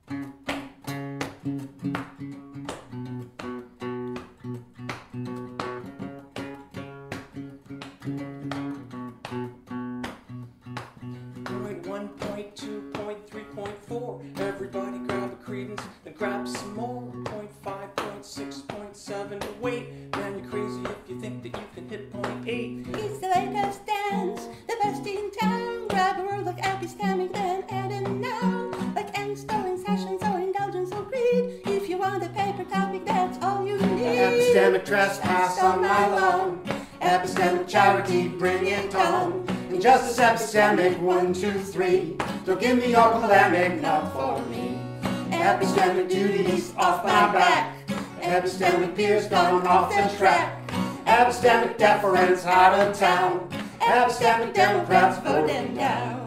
Point 1, point 2, point 3, point 4. Everybody grab a credence, then grab some more. Point 5, point 6, point 7. Wait, man, you're crazy if you think that you can hit point 8. It's the latest dance, the best in town. Grab a word like epistemic, then add a noun. Like angst or incessance or indulgence or greed. If you want a paper topic, that's all you need. Epistemic trespass on my lawn. Epistemic charity, bring it on. Injustice epistemic, 1, 2, 3. Don't give me your polemic, not for me. Epistemic duties off my back. Epistemic peers gone off the track. Epistemic deference out of town. Epistemic Democrats vote them down.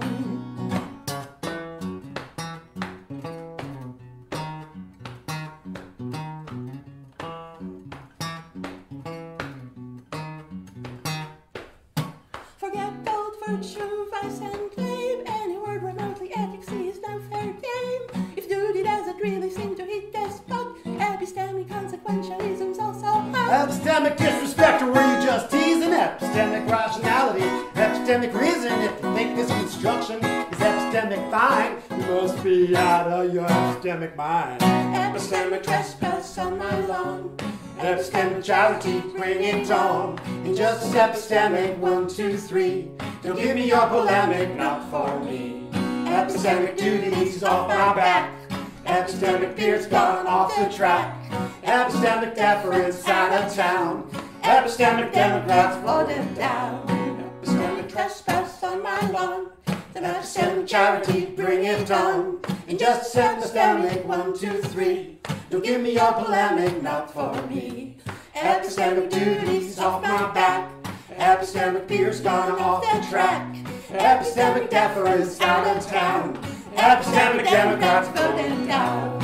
Forget gold, virtue, vice, and claim. Any word remotely ethics is no fair game. If duty doesn't really seem to hit the spot, epistemic consequentialism's also hot. Epistemic disrespect, or were you just teasing? Epistemic rationality, epistemic reason. If you think this construction is epistemic fine, you must be out of your epistemic mind. Epistemic trespass on my lawn. Epistemic charity, bring it on. Injustice epistemic, 1, 2, 3. Don't give me your polemic, not for me. Epistemic duties off my back. Epistemic peers gone off the track. Epistemic deference out of town. Epistemic Democrats vote them down. Epistemic trespass on my lawn. Epistemic charity, bring it on. Injustice epistemic, 1, 2, 3. Don't give me your polemic, not for me. Epistemic duties off my back. Epistemic peers gone off the track. Epistemic deference out of town. Epistemic Democrats vote them down.